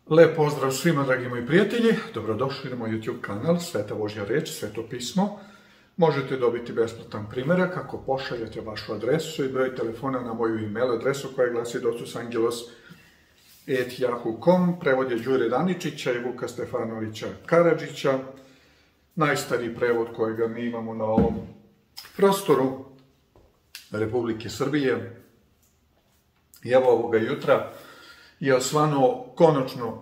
Lijep pozdrav svima, dragi moji prijatelji. Dobrodošli na moj YouTube kanal Sveta Božja reč, Sveto pismo. Možete dobiti besplatan primjerak ako pošaljete vašu adresu i broj telefona na moju email adresu koja glasi dosusangelos@yahoo.com. Prevod je Đure Daničića i Vuka Stefanovića Karadžića. Najstariji prevod kojega mi imamo na ovom prostoru Republike Srbije. I evo ovoga jutra je osvanuo konačno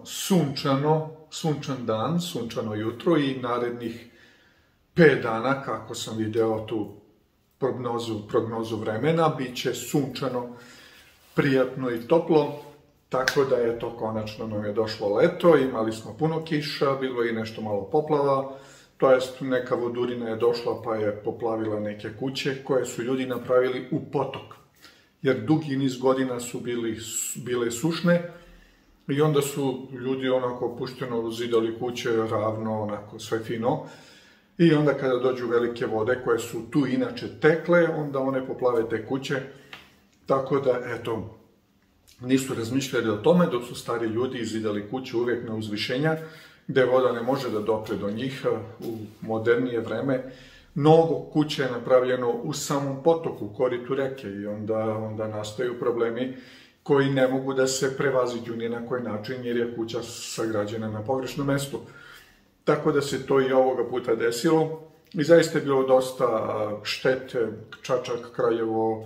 sunčan dan, sunčano jutro i narednih 5 dana, kako sam video tu prognozu vremena, bit će sunčano, prijatno i toplo, tako da je to konačno nam je došlo leto, imali smo puno kiša, bilo je i nešto malo poplava, to jest neka vodurina je došla pa je poplavila neke kuće koje su ljudi napravili u potok, jer dugi niz godina su bile sušne i onda su ljudi onako opušteno zidali kuće ravno, onako sve fino. I onda kada dođu velike vode koje su tu inače tekle, onda one poplave te kuće. Tako da, eto, nisu razmišljali o tome dok su stari ljudi zidali kuće uvijek na uzvišenja, gdje voda ne može da dopre do njih u modernije vreme. Mnogo kuće je napravljeno u samom potoku, koritu reke i onda nastaju problemi koji ne mogu da se prevaziđu ni na koji način jer je kuća sagrađena na pogrešnom mestu. Tako da se to i ovoga puta desilo i zaista je bilo dosta štete, Čačak, Kraljevo,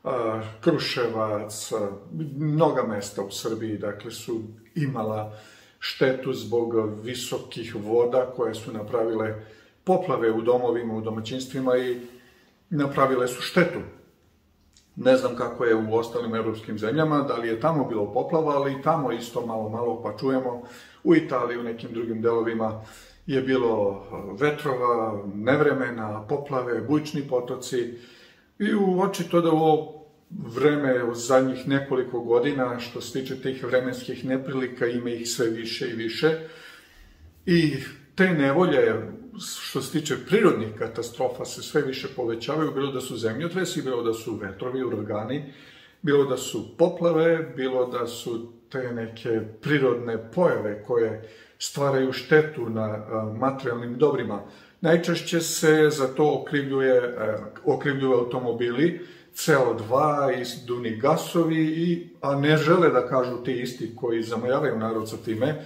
Kruševac, mnoga mesta u Srbiji, dakle su imala štetu zbog visokih voda koje su napravile poplave u domovima, u domaćinstvima i napravile su štetu. Ne znam kako je u ostalim evropskim zemljama, da li je tamo bilo poplava, ali i tamo isto malo pa čujemo. U Italiji, u nekim drugim delovima je bilo vetrova, nevremena, poplave, bujični potoci i očito da u ovo vreme u zadnjih nekoliko godina, što se tiče tih vremenskih neprilika, ima ih sve više i više. I te nevolje, što se tiče prirodnih katastrofa, se sve više povećavaju, bilo da su zemljotresi, bilo da su vetrovi, uragani, bilo da su poplave, bilo da su te neke prirodne pojave koje stvaraju štetu na materijalnim dobrima. Najčešće se za to okrivljuju automobili, CO2, izduvni gasovi, a ne žele da kažu ti isti koji zamajavaju narod sa time,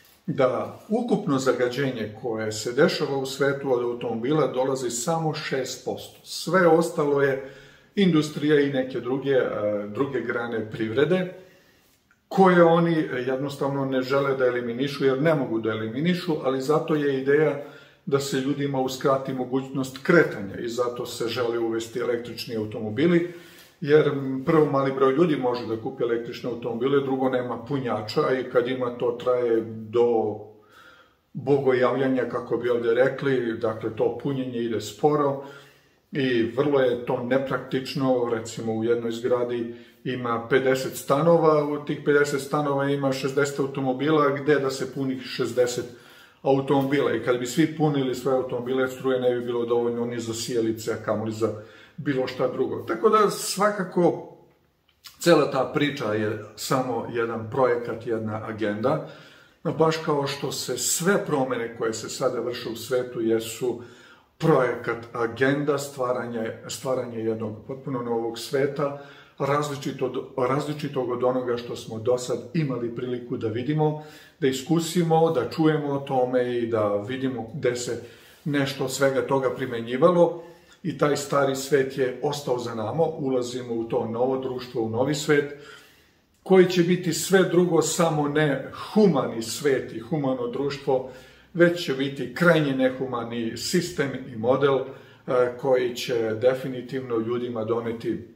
da ukupno zagađenje koje se dešava u svetu od automobila dolazi samo 6%. Sve ostalo je industrija i neke druge grane privrede, koje oni jednostavno ne žele da eliminišu, jer ne mogu da eliminišu, ali zato je ideja da se ljudima uskrati mogućnost kretanja i zato se žele uvesti električni automobili, jer prvo mali broj ljudi može da kupi električne automobile, drugo nema punjača i kad ima to traje do bogojavljanja, kako bi ovdje rekli, dakle to punjenje ide sporo i vrlo je to nepraktično. Recimo u jednoj zgradi ima 50 stanova, u tih 50 stanova ima 60 automobila, gde da se puni 60 automobila i kad bi svi punili sve automobile, struje ne bi bilo dovoljno ni za sijalice, a kamoli za bilo šta drugo. Tako da svakako cela ta priča je samo jedan projekat, jedna agenda, baš kao što se sve promene koje se sada vrše u svetu jesu projekat, agenda, stvaranje jednog potpuno novog sveta, različitog od onoga što smo do sad imali priliku da vidimo, da iskusimo, da čujemo o tome i da vidimo gde se nešto od svega toga primenjivalo. I taj stari svet je ostao za nama, ulazimo u to novo društvo, u novi svet, koji će biti sve drugo, samo ne humani svet i humano društvo, već će biti krajnje nehumani sistem i model koji će definitivno ljudima doneti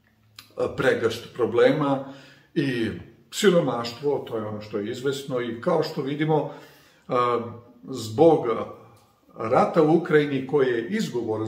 pregršt problema i siromaštvo, to je ono što je izvesno i kao što vidimo, zbog rata u Ukrajini koji je izgovor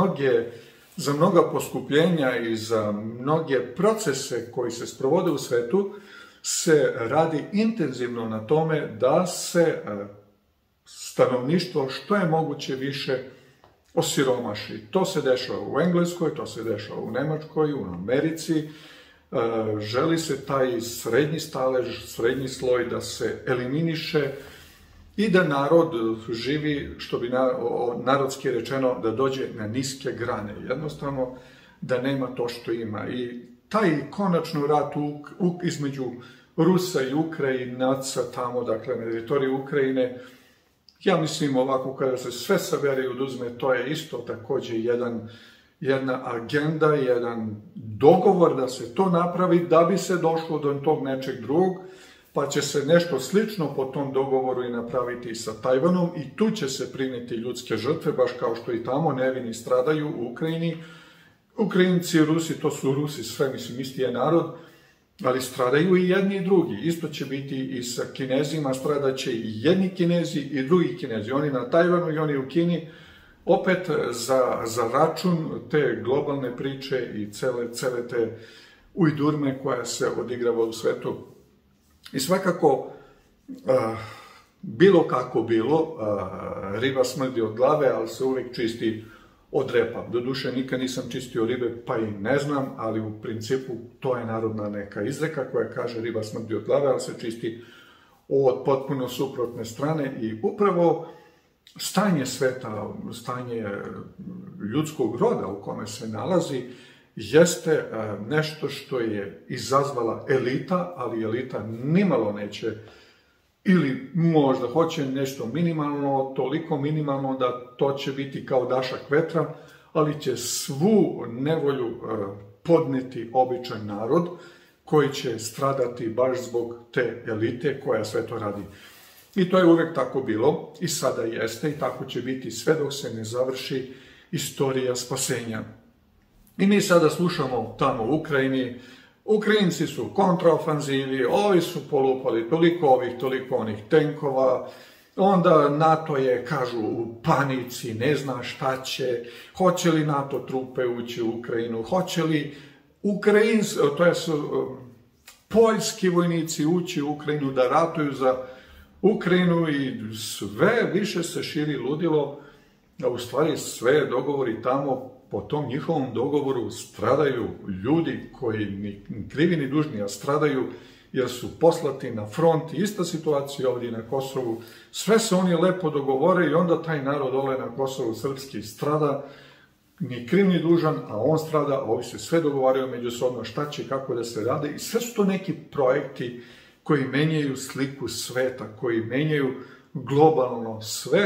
za mnoga poskupljenja i za mnoge procese koji se sprovode u svetu, se radi intenzivno na tome da se stanovništvo što je moguće više osiromaši. To se dešava u Engleskoj, to se dešava u Nemačkoj, u Americi, želi se taj srednji stalež, srednji sloj da se eliminiše i da narod živi, što bi narodski rečeno, da dođe na niske grane. Jednostavno, da nema to što ima. I taj konačno rat između Rusa i Ukrajinaca tamo, dakle, na teritoriji Ukrajine, ja mislim ovako, kada se sve sabere i oduzme, to je isto takođe jedna agenda, jedan dogovor da se to napravi da bi se došlo do tog nečeg drugog, pa će se nešto slično po tom dogovoru i napraviti sa Tajvanom i tu će se primiti ljudske žrtve, baš kao što i tamo nevini stradaju u Ukrajini. Ukrajinci i Rusi, to su Rusi sve, mislim, isti je narod, ali stradaju i jedni i drugi. Isto će biti i sa Kinezima, stradaće i jedni Kinezi i drugi Kinezi. Oni na Tajvanu i oni u Kini, opet za račun te globalne priče i cele te ujdurme koja se odigrava u svetu. I svakako, bilo kako bilo, riba smrdi od glave, ali se uvijek čisti od repa. Doduše, nikad nisam čistio ribe, pa i ne znam, ali u principu to je narodna neka izreka koja kaže riba smrdi od glave, ali se čisti od potpuno suprotne strane. I upravo stanje sveta, stanje ljudskog roda u kome se nalazi, jeste nešto što je izazvala elita, ali elita nimalo neće, ili možda hoće nešto minimalno, toliko minimalno da to će biti kao dašak vetra, ali će svu nevolju podneti običan narod koji će stradati baš zbog te elite koja sve to radi. I to je uvek tako bilo i sada jeste i tako će biti sve dok se ne završi istorija spasenja. I mi sada slušamo tamo u Ukrajini, Ukrajinci su kontraofanzivi, ovi su polupali toliko ovih, toliko onih tenkova, onda NATO je, kažu, u panici, ne zna šta će, hoće li NATO trupe ući u Ukrajinu, hoće li poljski vojnici ući u Ukrajinu da ratuju za Ukrajinu i sve više se širi ludilo, a u stvari sve dogovori tamo, po tom njihovom dogovoru stradaju ljudi koji ni krivi ni dužni, a stradaju jer su poslati na front. Ista situacija ovdje na Kosovu. Sve se oni lepo dogovore i onda taj narod dole na Kosovu srpski strada, ni kriv ni dužan, a on strada, a ovi se sve dogovaraju međusobno šta će, kako da se rade. I sve su to neki projekti koji menjaju sliku sveta, koji menjaju globalno sve.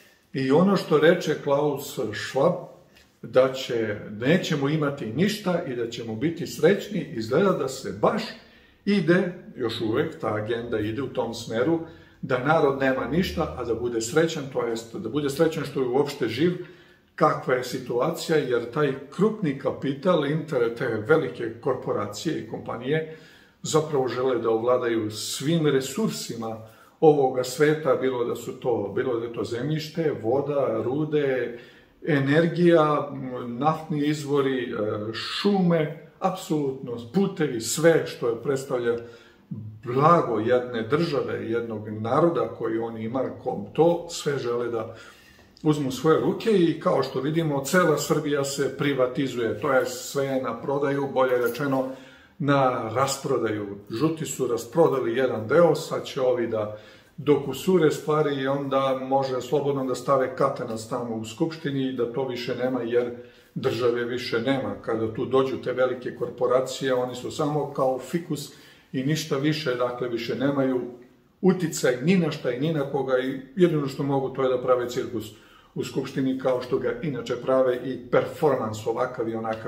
I ono što reče Klaus Schwab, da nećemo imati ništa i da ćemo biti srećni, izgleda da se baš ide, još uvek ta agenda ide u tom smeru, da narod nema ništa, a da bude srećan, to jest da bude srećan što je uopšte živ, kakva je situacija, jer taj krupni kapital, te velike korporacije i kompanije, zapravo žele da ovladaju svim resursima ovoga sveta, bilo da je to zemljište, voda, rude, energija, naftni izvori, šume, apsolutno putevi, sve što predstavlja blago jedne države, jednog naroda koji oni imaju, to sve žele da uzmu svoje ruke i kao što vidimo, cela Srbija se privatizuje, to je sve na prodaju, bolje rečeno na rasprodaju. Žuti su rasprodali jedan deo, sad će ovi da dokusure stvari i onda može slobodno da stave katanac tamo u Skupštini i da to više nema jer države više nema. Kada tu dođu te velike korporacije, oni su samo kao fikus i ništa više, dakle više nemaju uticaj ni na šta i ni na koga i jedino što mogu to je da prave cirkus u Skupštini kao što ga inače prave i performans ovakav i onakav.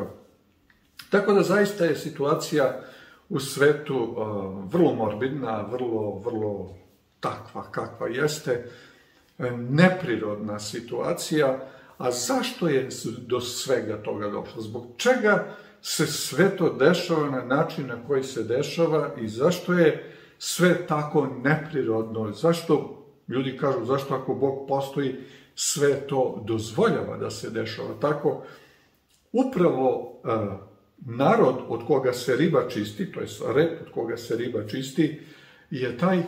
Tako da zaista je situacija u svetu vrlo morbidna, vrlo takva kakva jeste, neprirodna situacija. A zašto je do svega toga došlo? Zbog čega se sve to dešava na način na koji se dešava i zašto je sve tako neprirodno? Zašto, ljudi kažu, zašto ako Bog postoji, sve to dozvoljava da se dešava tako? Upravo narod od koga se riba čisti, to je rep od koga se riba čisti, je taj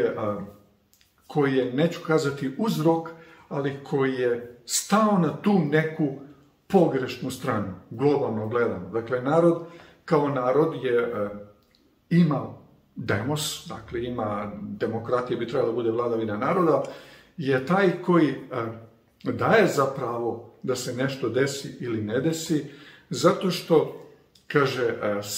koji je, neću kazati uzrok, ali koji je stao na tu neku pogrešnu stranu, globalno gledano. Dakle, narod kao narod ima demos, dakle ima demokratija, bi trebala da bude vladavina naroda, je taj koji daje za pravo da se nešto desi ili ne desi, zato što, kaže,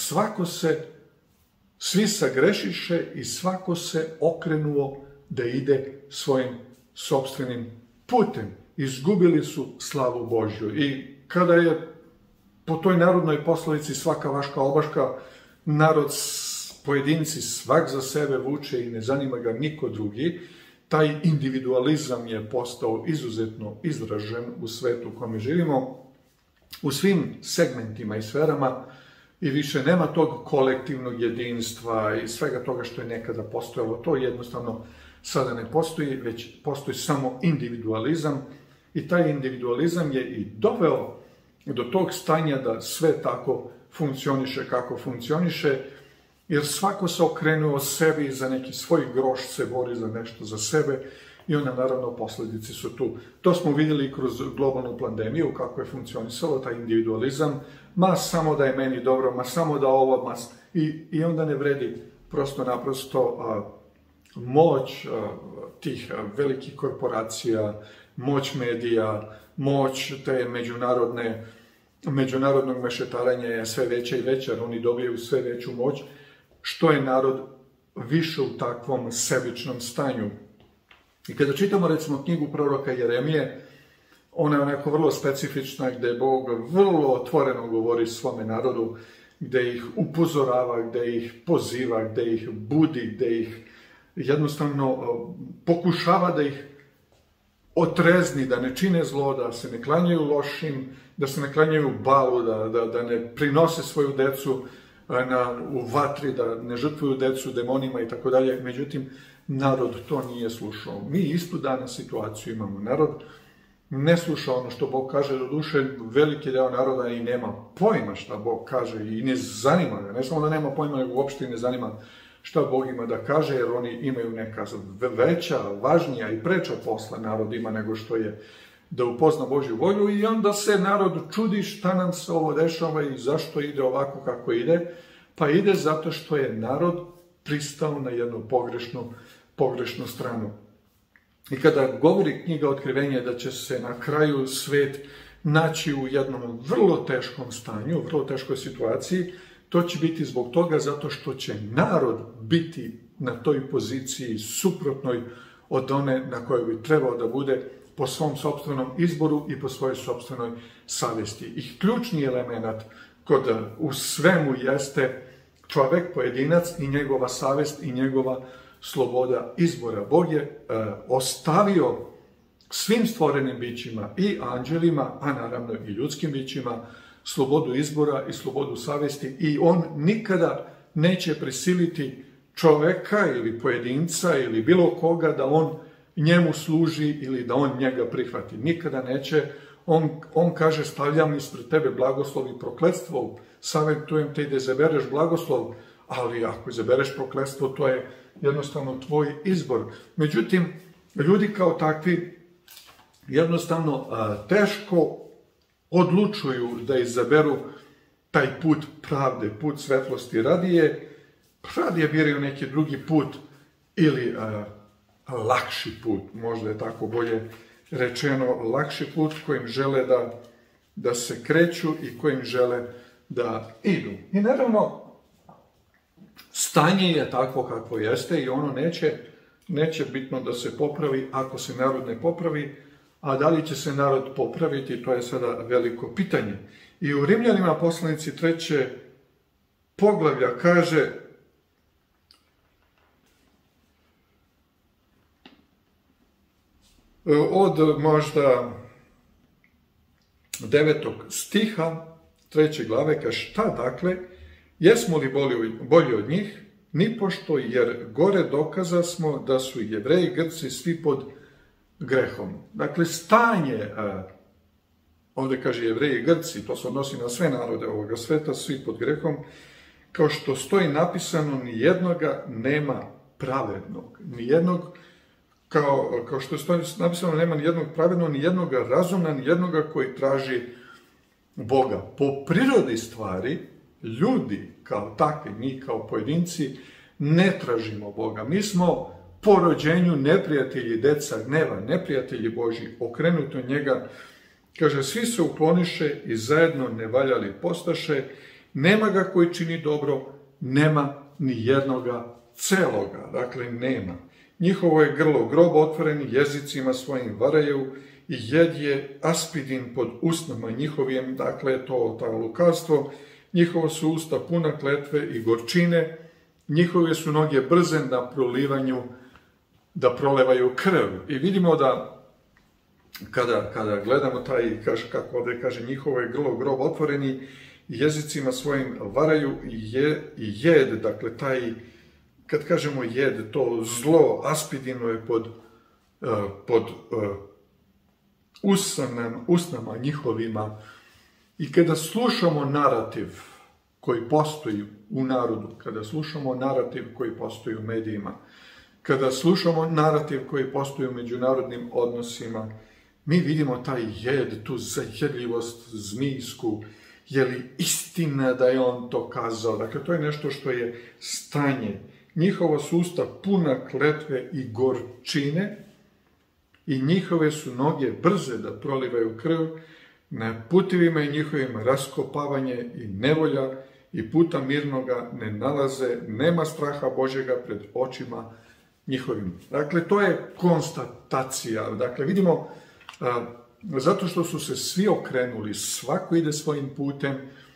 svi sagrešiše i svako se okrenuo da ide svojim sopstvenim putem. Izgubili su slavu Božju. I kada je po toj narodnoj poslovici svaka vaška obaška, narod, pojedinci svak za sebe vuče i ne zanima ga niko drugi, taj individualizam je postao izuzetno izražen u svetu u kome živimo, u svim segmentima i sferama, i više nema tog kolektivnog jedinstva i svega toga što je nekada postojalo. To jednostavno sada ne postoji, već postoji samo individualizam, i taj individualizam je i doveo do tog stanja da sve tako funkcioniše kako funkcioniše, jer svako se okrenuo sebi i za neki svoj groš se bori za nešto za sebe, i onda naravno posljedice su tu. To smo vidjeli kroz globalnu pandemiju, kako je funkcionisalo taj individualizam, ma samo da je meni dobro, ma samo da ovo, i onda ne vredi prosto naprosto moć tih velikih korporacija, moć medija, moć te međunarodnog mešetarenja je sve veća i veća, jer oni dobijaju sve veću moć, što je narod više u takvom sebičnom stanju. I kada čitamo, recimo, knjigu proroka Jeremije, ona je onako vrlo specifična, gde Bog vrlo otvoreno govori svome narodu, gde ih upozorava, gde ih poziva, gde ih budi, gde ih jednostavno pokušava da ih otrezni, da ne čine zlo, da se ne klanjaju lošim, da se ne klanjaju balu, da ne prinose svoju decu u vatri, da ne žrtvuju decu demonima i tako dalje. Međutim, narod to nije slušao. Mi istu danas situaciju imamo. Narod ne sluša ono što Bog kaže, do duše veliki deo naroda i nema pojma šta Bog kaže i ne zanima ga. Ne samo da nema pojma, nego uopšte ne zanima šta Bog ima da kaže, jer oni imaju neka veća, važnija i preča posla narod ima nego što je da upozna Božju volju, i onda se narod čudi šta nam se ovo dešava i zašto ide ovako kako ide. Pa ide zato što je narod pristao na jednu pogrešnu stranu. I kada govori knjiga Otkrivenja da će se na kraju svet naći u jednom vrlo teškom stanju, vrlo teškoj situaciji, to će biti zbog toga zato što će narod biti na toj poziciji suprotnoj od one na kojoj bi trebao da bude po svom sopstvenom izboru i po svojoj sopstvenoj savjesti. I ključni element u svemu jeste čovek, pojedinac i njegova savjest i njegova sloboda izbora. Bog je ostavio svim stvorenim bićima, i anđelima, a naravno i ljudskim bićima, slobodu izbora i slobodu savjesti, i on nikada neće prisiliti čoveka ili pojedinca ili bilo koga da on njemu služi ili da on njega prihvati. Nikada neće. On kaže, stavljam ispred tebe blagoslov i prokletstvo, savjetujem te da izabereš blagoslov, ali ako izabereš prokletstvo, to je jednostavno tvoj izbor. Međutim, ljudi kao takvi jednostavno teško odlučuju da izaberu taj put pravde, put svetlosti. Radije biraju neki drugi put ili lakši put, možda je tako bolje rečeno, lakši put kojim žele da se kreću i kojim žele da idu. I naravno, stanje je takvo kakvo jeste i ono neće bitno da se popravi ako se narod ne popravi, a da li će se narod popraviti, to je sada veliko pitanje. I u Rimljanima poslanici 3. poglavlja kaže: od možda 9. stiha 3. glave, kaže: šta dakle, jesmo li bolji od njih? Nipošto, jer gore dokaza smo da su Jevreji i Grci svi pod grehom. Dakle, stanje, ovdje kaže Jevreji i Grci, to se odnosi na sve narode ovoga sveta, svi pod grehom, kao što stoji napisano, nijednoga nema pravednog. Nijednog, kao što stoji napisano, nema nijednog pravednog, nijednoga razumna, nijednoga koji traži Boga. Po prirodi stvari, ljudi kao takvi, mi kao pojedinci, ne tražimo Boga. Mi smo po rođenju neprijatelji deca gneva, neprijatelji Božji, okrenuti od njega. Kaže, svi se ukloniše i zajedno nevaljali postaše, nema ga koji čini dobro, nema ni jednoga celoga, dakle nema. Njihovo je grlo grob otvoreni, jezicima svojim varaju i jed je aspidin pod usnama njihovim, dakle to lukavstvo, njihovo su usta puna kletve i gorčine, njihove su noge brze na prolivanju, da prolevaju krv. I vidimo da kada gledamo taj, kako ovdje kaže, njihovo je grlo grob otvoreni, jezicima svojim varaju i jed, dakle taj, kad kažemo jed, to zlo, aspidino je pod usnama njihovima. I kada slušamo narativ koji postoji u narodu, kada slušamo narativ koji postoji u medijima, kada slušamo narativ koji postoji u međunarodnim odnosima, mi vidimo taj jed, tu zajedljivost zmijsku. Je li istina da je on to kazao? Dakle, to je nešto što je stanje. Njihova su usta puna kletve i gorčine i njihove su noge brze da prolivaju krv. Na putivima i njihovim raskopavanje i nevolja i puta mirnoga ne nalaze, nema straha Božjega pred očima njihovim. Dakle, to je konstatacija. Dakle, vidimo, zato što su se svi okrenuli, svako ide svojim putem,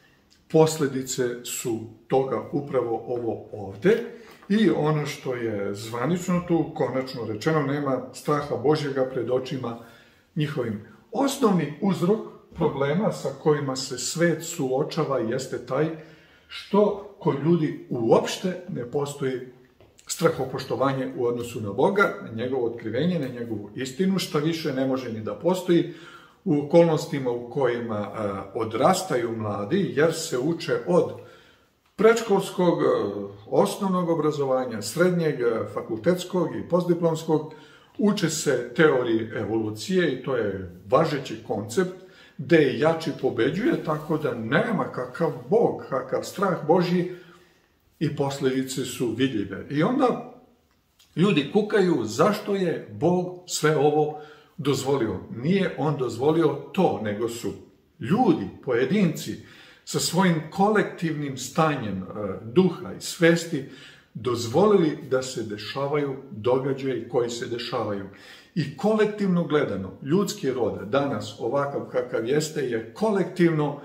posljedice su toga upravo ovo ovde. I ono što je zvanično tu, konačno rečeno, nema straha Božjega pred očima njihovim. Osnovni uzrok problema sa kojima se svet suočava jeste taj što kod ljudi uopšte ne postoji strahopoštovanje u odnosu na Boga, na njegovo otkrivenje, na njegovu istinu, šta više ne može ni da postoji u okolnostima u kojima odrastaju mladi, jer se uče od predškolskog, osnovnog obrazovanja, srednjeg, fakultetskog i postdiplomskog, uče se teoriji evolucije i to je važeći koncept, gde jači pobeđuje, tako da nema kakav Bog, kakav strah Božji i posljedice su vidljive. I onda ljudi kukaju zašto je Bog sve ovo dozvolio. Nije on dozvolio to, nego su ljudi, pojedinci, sa svojim kolektivnim stanjem duha i svesti dozvolili da se dešavaju događaji koji se dešavaju. I kolektivno gledano, ljudski rod danas ovakav kakav jeste je kolektivno,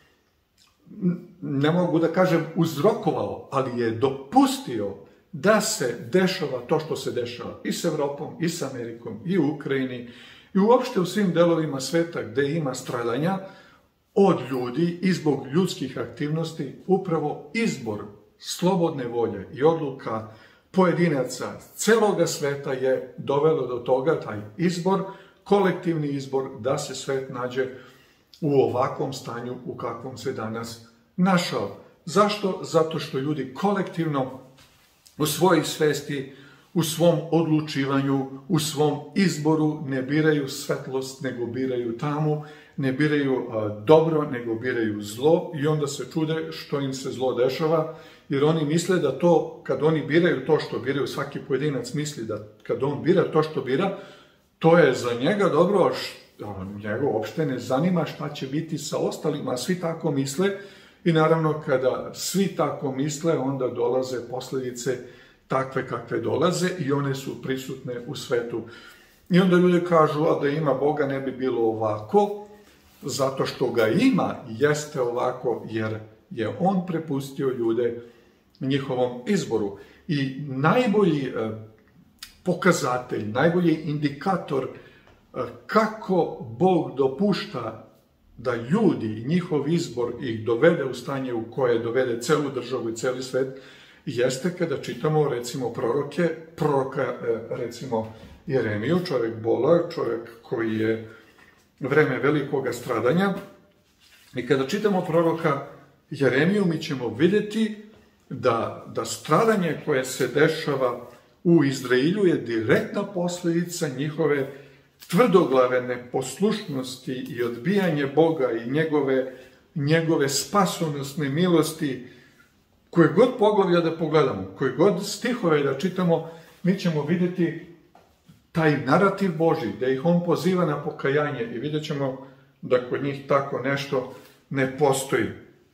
ne mogu da kažem uzrokovao, ali je dopustio da se dešava to što se dešava i s Evropom, i s Amerikom, i u Ukrajini, i uopšte u svim delovima sveta gde ima stradanja od ljudi i zbog ljudskih aktivnosti, upravo izbor slobodne volje i odluka pojedinaca celoga sveta je dovelo do toga, taj izbor, kolektivni izbor, da se svet nađe u ovakvom stanju u kakvom se danas našao. Zašto? Zato što ljudi kolektivno u svojoj svesti, u svom odlučivanju, u svom izboru ne biraju svetlost, nego biraju tamu, ne biraju dobro, nego biraju zlo i onda se čude što im se zlo dešava, jer oni misle da to, kad oni biraju to što biraju, svaki pojedinac misli da kad on bira to što bira, to je za njega dobro, njega uopšte ne zanima šta će biti sa ostalima, a svi tako misle i naravno kada svi tako misle, onda dolaze posljedice takve kakve dolaze i one su prisutne u svetu. I onda ljudi kažu, a da ima Boga ne bi bilo ovako, zato što ga ima, jeste ovako, jer je on prepustio ljude njihovom izboru. I najbolji pokazatelj, najbolji indikator kako Bog dopušta da ljudi i njihov izbor ih dovede u stanje u koje dovede celu državu i celi svet, jeste kada čitamo recimo proroka recimo Jeremiju, čovjek bola, čovjek koji je vreme velikoga stradanja. I kada čitamo proroka Jeremiju, mi ćemo vidjeti da stradanje koje se dešava u Izraelju je direktna posljedica njihove tvrdoglave neposlušnosti i odbijanje Boga i njegove njegove spasonosne milosti, koje god poglavlja da pogledamo, koje god stihove da čitamo, mi ćemo vidjeti taj narativ Božji, da ih on poziva na pokajanje i vidjet ćemo da kod njih tako nešto ne postoji.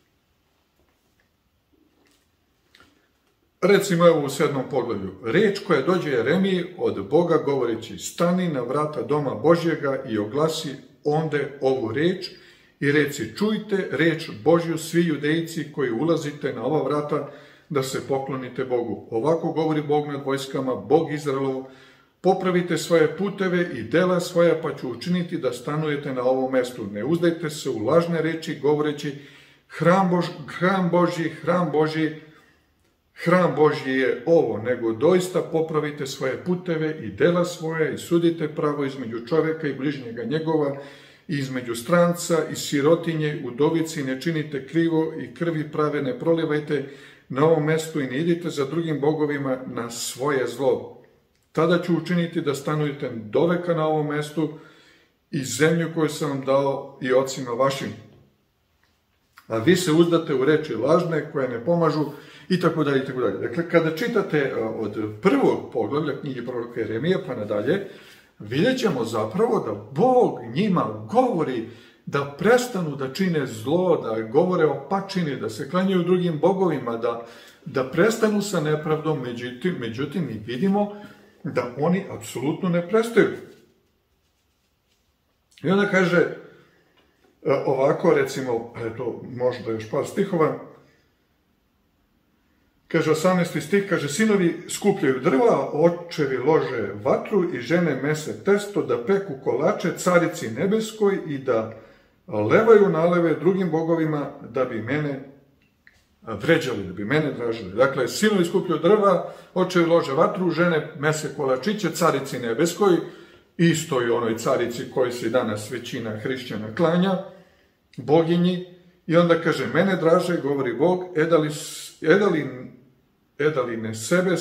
Recimo evo u 7. poglavlju. Reč koja dođe Jeremiji od Boga govoreći: stani na vrata doma Božjega i oglasi onde ovu reč i reci: čujte reč Božju svi judejci koji ulazite na ova vrata da se poklonite Bogu. Ovako govori Bog nad vojskama, Bog Izraelov: popravite svoje puteve i dela svoja, pa ću učiniti da stanujete na ovom mestu. Ne uzdajte se u lažne reči govoreći: hram Božji, hram Božji, hram Božji je ovo, nego doista popravite svoje puteve i dela svoja i sudite pravo između čovjeka i bližnjega njegova, i između stranca i sirotinje, udovici, ne činite krivo i krvi prave ne prolivajte na ovom mestu i ne idite za drugim bogovima na svoje zlo. Tada ću učiniti da stanujete doveka na ovom mestu i zemlju koju sam vam dao i ocima vašim. A vi se uzdate u reči lažne koje ne pomažu i tako dalje, i tako dalje. Dakle, kada čitate od prvog poglavlja knjige proroka Jeremije pa nadalje, vidjet ćemo zapravo da Bog njima govori da prestanu da čine zlo, da govore o pačini, da se klanjaju drugim bogovima, da prestanu sa nepravdom, međutim mi vidimo da oni apsolutno ne prestaju. I onda kaže ovako, recimo, eto, možda još par stihova, kaže 18. stih, kaže: sinovi skupljaju drva, očevi lože vatru i žene mese testo, da peku kolače carici nebeskoj i da levaju naleve drugim bogovima da bi mene vređali, da bi mene dražili. Dakle, sinovi skupljaju drva, očevi lože vatru, žene mese kolačiće carici nebeskoj, istoj onoj carici koji se danas većina hrišćana klanja, boginji, i onda kaže: mene draže, govori Bog, edali ne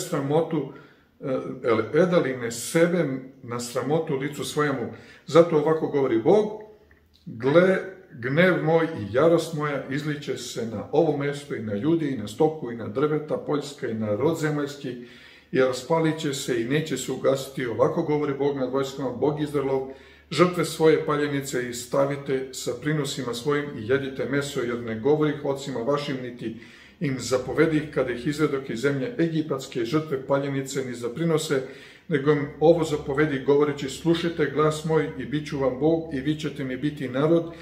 sebe na sramotu licu svojemu. Zato ovako govori Bog: gle, gnev moj i jarost moja izliće se na ovo mesto i na ljudi i na stoku i na drveta poljska i na rod zemaljski i raspalit će se i neće se ugasiti. Ovako govori Bog nad vojskama, Bog Izraelov: žrtve svoje paljenice i stavite sa prinosima svojim i jedite meso, jer ne govorih ocima vašim, niti im zapovedih kada ih izvedok iz zemlje egipatske žrtve paljenice ni za prinose, nego im ovo zapovedi govoreći: slušajte glas moj i bit ću vam Bog i vi ćete mi biti narod,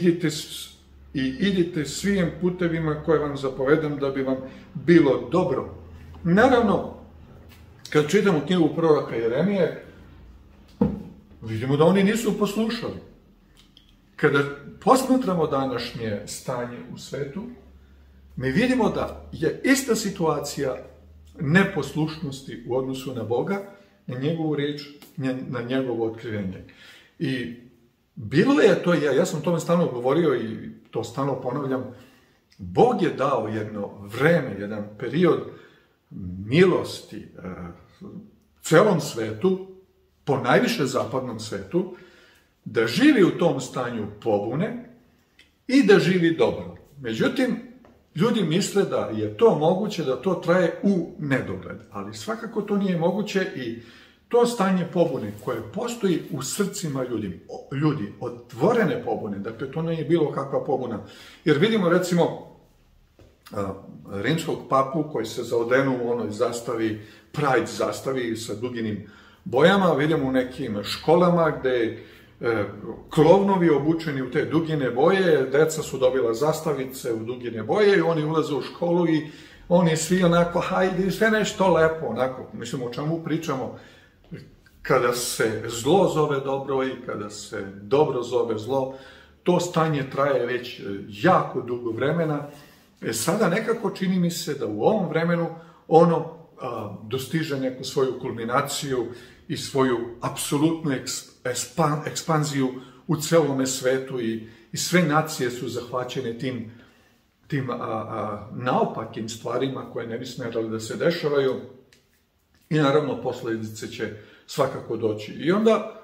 idite svim putevima koje vam zapovedam da bi vam bilo dobro. Naravno, kad čitamo knjigu proroka Jeremije, vidimo da oni nisu poslušali. Kada posmatramo današnje stanje u svetu, mi vidimo da je ista situacija neposlušnosti u odnosu na Boga, na njegovu riječ, na njegovo otkrivenje. I bilo je to, ja sam o tome stalno govorio i to stalno ponavljam, Bog je dao jedno vreme, jedan period milosti celom svetu, ponajviše zapadnom svetu, da živi u tom stanju pobune i da živi dobro. Međutim, ljudi misle da je to moguće, da to traje u nedogled, ali svakako to nije moguće i to stanje pobune koje postoji u srcima ljudi, otvorene pobune, dakle to nije bilo kakva pobuna. Jer vidimo recimo rimskog papu koji se zaodenu u onoj zastavi, Pride zastavi sa duginim bojama, vidimo u nekim školama gde klovnovi obučeni u te dugine boje, deca su dobila zastavice u dugine boje i oni ulaze u školu i oni svi onako, hajde, sve nešto lepo, onako, mislim o čemu pričamo, kada se zlo zove dobro i kada se dobro zove zlo, to stanje traje već jako dugo vremena. Sada nekako čini mi se da u ovom vremenu ono dostiže neku svoju kulminaciju i svoju apsolutnu ekspanziju u celome svetu i sve nacije su zahvaćene tim naopakim stvarima koje ne bi smjerali da se dešavaju i naravno posljedice će svakako doći. I onda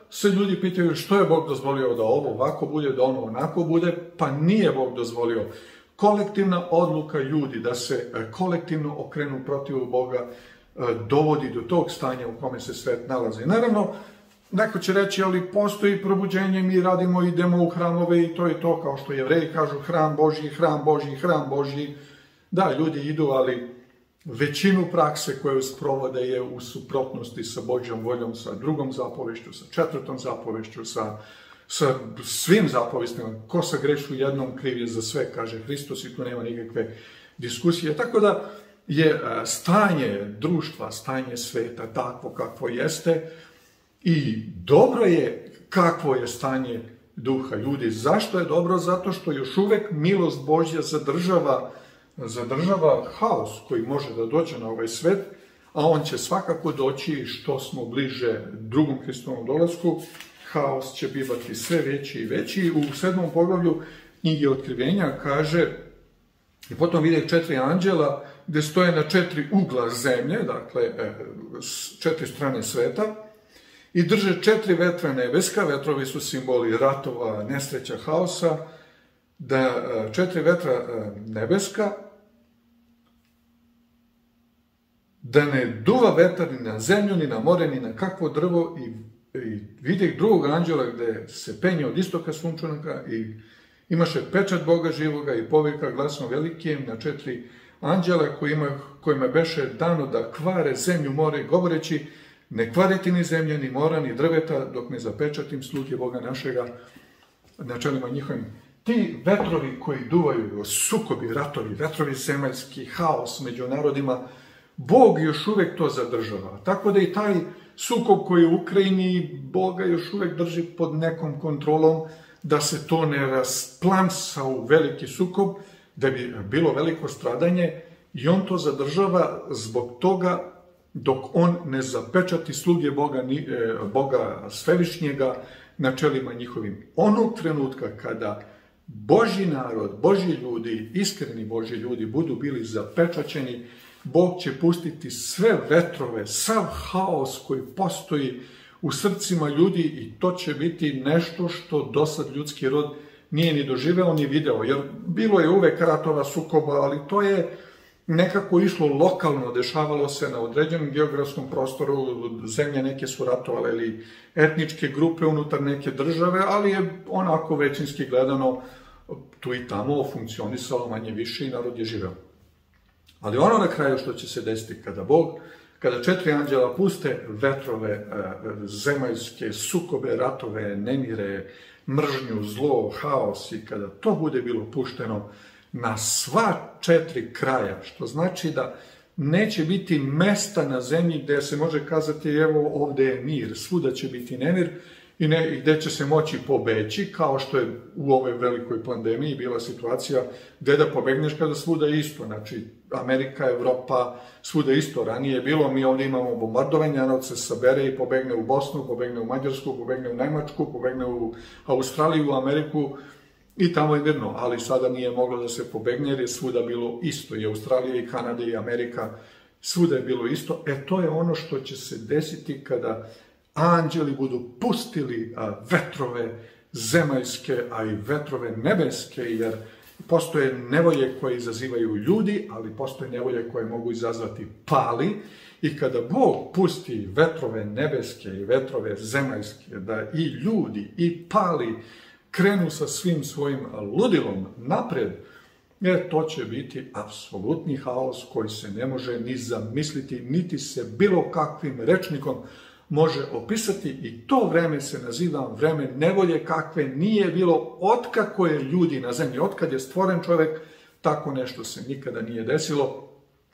se ljudi pitaju što je Bog dozvolio da ovo ovako bude, da ono onako bude, pa nije Bog dozvolio. Kolektivna odluka ljudi da se kolektivno okrenu protiv Boga dovodi do tog stanja u kome se svet nalazi. Naravno, neko će reći, ali postoji probuđenje, mi radimo, idemo u hramove i to je to, kao što Jevreji kažu, hram Božji, hram Božji, hram Božji. Da, ljudi idu, ali većinu prakse koju sprovode je u suprotnosti sa Božjom voljom, sa drugom zapovešću, sa četvrtom zapovešću, sa svim zapovestima. Ko se greši jednom, kriv je za sve, kaže Hristos, i tu nema nikakve diskusije. Tako da je stanje društva, stanje sveta takvo kakvo jeste i dobro je kakvo je stanje duha ljudi. Zašto je dobro? Zato što još uvek milost Božja zadržava haos koji može da dođe na ovaj svet, a on će svakako doći što smo bliže drugom Hristovom dolasku. Haos će bivati sve veći i veći. U 7. poglavlju knjige Otkrivenja kaže, i potom vide 4 anđela gde stoje na 4 ugla zemlje, dakle 4 strane sveta, i drže 4 vetra nebeska. Vetrovi su simboli ratova, nesreća, haosa, da 4 vetra nebeska, da ne duva vetar ni na zemlju, ni na more, ni na kakvo drvo, i vide drugog anđela gde se penje od istoka sunčanaka i imaše pečat Boga živoga i povika glasom velikim na 4 anđela kojima beše dano da kvare zemlju, more, govoreći, ne kvariti ni zemlje, ni mora, ni drveta, dok ne zapečatim sluge Boga našega na čelima njihovim. Ti vetrovi koji duvaju, sukobi, ratovi, vetrovi zemaljski, haos među narodima, Bog još uvek to zadržava. Tako da i taj sukob koji je u Ukrajini, Boga još uvek drži pod nekom kontrolom, da se to ne rasplamsa u veliki sukob, da bi bilo veliko stradanje, i on to zadržava zbog toga dok on ne zapečati sluge Boga Svevišnjega na čelima njihovim. Onog trenutka kada Božji narod, Božji ljudi, iskreni Božji ljudi budu bili zapečaćeni, Bog će pustiti sve vetrove, sav haos koji postoji u srcima ljudi, i to će biti nešto što dosad ljudski rod nije ni doživeo ni video. Jer bilo je uvek ratova, sukoba, ali to je nekako išlo lokalno, dešavalo se na određenom geografskom prostoru, zemlje neke su ratovale ili etničke grupe unutar neke države, ali je onako većinski gledano tu i tamo funkcionisalo manje više i narod je živeo. Ali ono na kraju što će se desiti kada 4 anđela puste vetrove zemaljske, sukobe, ratove, nemire, mržnju, zlo, haos, i kada to bude bilo pušteno na sva 4 kraja, što znači da neće biti mesta na zemlji gde se može kazati evo ovde je mir, svuda će biti nemir i gde će se moći pobeći, kao što je u ovoj velikoj pandemiji bila situacija gde da pobegneš kada svuda je isto, znači Amerika, Evropa, svuda isto. Ranije je bilo, mi ovdje imamo bombardovanje, narod se sabere i pobegne u Bosnu, pobegne u Mađarsku, pobegne u Nemačku, pobegne u Australiju, u Ameriku, i tamo je mirno, ali sada nije moglo da se pobegne jer je svuda bilo isto, i Australija, i Kanada, i Amerika, svuda je bilo isto. To je ono što će se desiti kada anđeli budu pustili vetrove zemaljske, a i vetrove nebeske, jer postoje nevolje koje izazivaju ljudi, ali postoje nevolje koje mogu izazvati pali, i kada Bog pusti vetrove nebeske i vetrove zemaljske, da i ljudi i pali krenu sa svim svojim ludilom napred, jer to će biti apsolutni haos koji se ne može ni zamisliti, niti se bilo kakvim rečnikom može opisati, i to vreme se naziva vreme nevolje kakve nije bilo otkako je ljudi na zemlji, otkad je stvoren čovek, tako nešto se nikada nije desilo.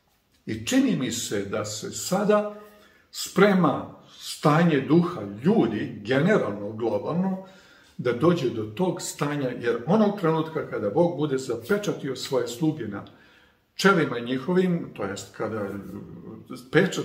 I čini mi se da se sada sprema stanje duha ljudi, generalno, globalno, da dođe do tog stanja, jer onog trenutka kada Bog bude zapečatio svoje sluge na čelima njihovim, to jest kada pečat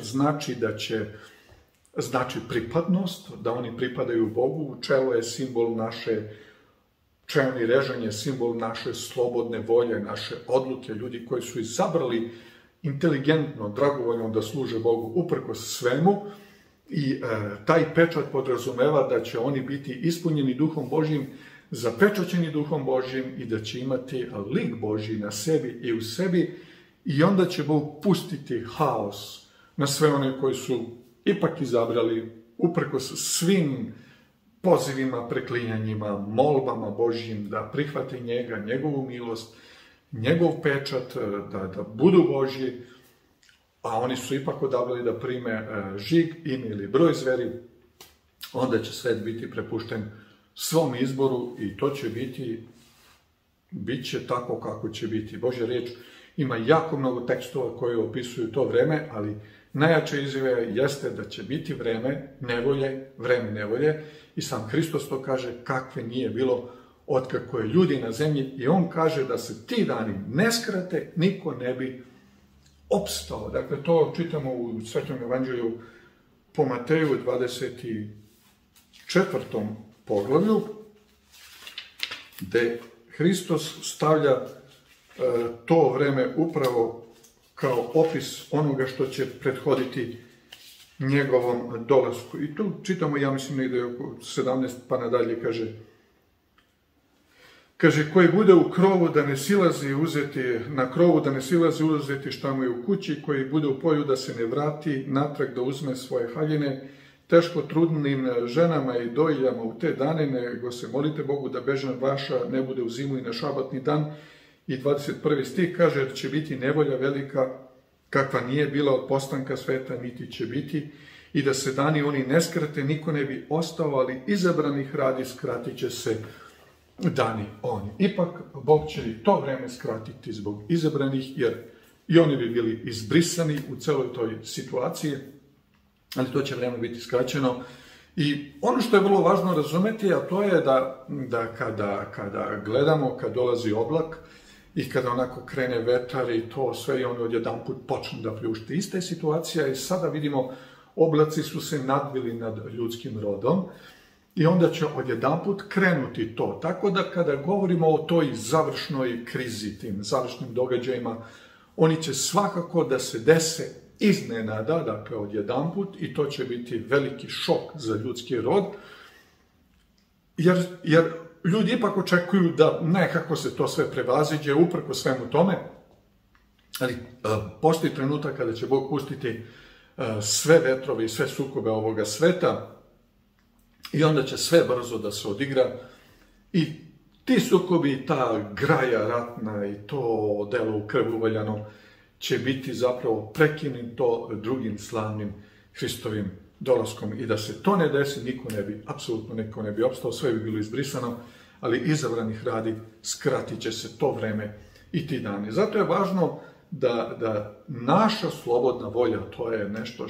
znači pripadnost, da oni pripadaju Bogu, čelo je simbol naše, čelni režanj je simbol naše slobodne volje, naše odluke, ljudi koji su izabrali inteligentno, dragovoljno da služe Bogu uprkos svemu, I taj pečat podrazumeva da će oni biti ispunjeni Duhom Božjim, zapečaćeni Duhom Božjim i da će imati lik Božji na sebi i u sebi, i onda će Bog pustiti haos na sve one koji su ipak izabrali, uprkos svim pozivima, preklinjanjima, molbama Božjim da prihvate njega, njegovu milost, njegov pečat, da budu Božji, a oni su ipak odabrali da prime žig, ime ili broj zveri, onda će svet biti prepušten svom izboru i to će bit će tako kako će biti. Božja riječ ima jako mnogo tekstova koji opisuju to vreme, ali najjača izjava jeste da će biti vreme nevolje, i sam Hristos to kaže kakve nije bilo otkako je ljudi na zemlji, i on kaže da se ti dani ne skrate, niko ne bi opstao. Dakle, to čitamo u Svetom evanđelju po Mateju 24. poglavlju, gde Hristos stavlja to vreme upravo kao opis onoga što će prethoditi njegovom dolasku. I tu čitamo, ja mislim, negdje oko 17 pa nadalje, kaže, koji bude u krovu da ne silazi uzeti šta mu je u kući, koji bude u polju da se ne vrati natrag da uzme svoje haljine, teško trudnim ženama i dojiljama u te dane, nego se molite Bogu da bežan vaša ne bude u zimu i na šabatni dan. I 21. stih kaže, jer će biti nevolja velika, kakva nije bila od postanka sveta, niti će biti, i da se dani oni ne skrate, niko ne bi ostao, ali izabranih radi skratit će se dani oni. Ipak, Bog će i to vreme skratiti zbog izabranih, jer i oni bi bili izbrisani u celoj toj situaciji, ali to će vreme biti skraćeno. I ono što je vrlo važno razumeti, a to je da kada gledamo, kad dolazi oblak i kada onako krene vetar i to sve, i on odjedanput počne da pljušti. Ista je situacija i sada vidimo, oblaci su se nadvili nad ljudskim rodom i onda će odjedanput krenuti to. Tako da kada govorimo o toj završnoj krizi, tim završnim događajima, oni će svakako da se dese iznenada, dakle odjedanput, i to će biti veliki šok za ljudski rod, jer ljudi ipak očekuju da nekako se to sve prevaziđe uprko svemu tome, ali postoji trenutak kada će Bog pustiti sve vetrove i sve sukobe ovoga sveta i onda će sve brzo da se odigra i ti sukobi, ta graja ratna i to delo u krv uvaljano će biti zapravo prekinuto drugim slavnim Hristovim dolaskom. I da se to ne desi, apsolutno niko ne bi opstao, sve bi bilo izbrisano, ali izabranih radi skratit će se to vreme i ti dani. Zato je važno da naša slobodna volja, to je nešto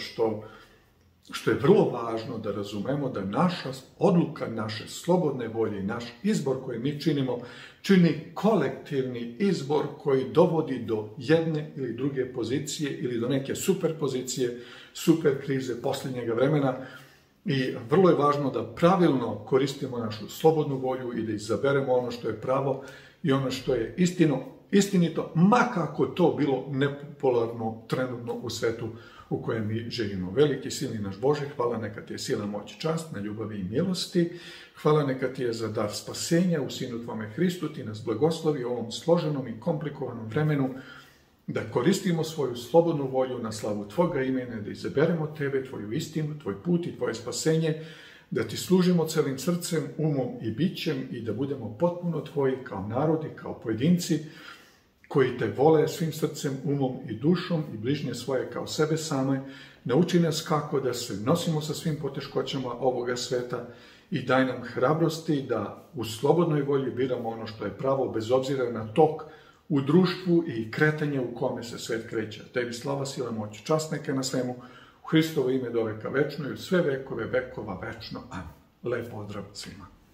što je vrlo važno da razumemo, da naša odluka, naše slobodne volje i naš izbor koji mi činimo, čini kolektivni izbor koji dovodi do jedne ili druge pozicije ili do neke super pozicije, super krize posljednjega vremena. I vrlo je važno da pravilno koristimo našu slobodnu volju i da izaberemo ono što je pravo i ono što je istinito, ma kako to bilo nepopularno trenutno u svetu u kojem mi živimo. Veliki, silni naš Bože, hvala neka ti je sila, moć, čast, na ljubavi i milosti. Hvala neka ti je za dar spasenja u Sinu tvome Hristu, ti nas blagoslovi u ovom složenom i komplikovanom vremenu, da koristimo svoju slobodnu volju na slavu tvoga imena, da izaberemo tebe, tvoju istinu, tvoj put i tvoje spasenje, da ti služimo celim srcem, umom i bićem i da budemo potpuno tvoji kao narodi, kao pojedinci, koji te vole svim srcem, umom i dušom i bližnje svoje kao sebe same. Nauči nas kako da se nosimo sa svim poteškoćama ovoga sveta i daj nam hrabrosti da u slobodnoj volji biramo ono što je pravo, bez obzira na tok u društvu i kretanje u kome se svet kreće. Tebi slava, sila, moć, čast neka na svemu, u Hristovo ime do veka večno i u sve vekove vekova večno. Amen. Lep pozdrav svima.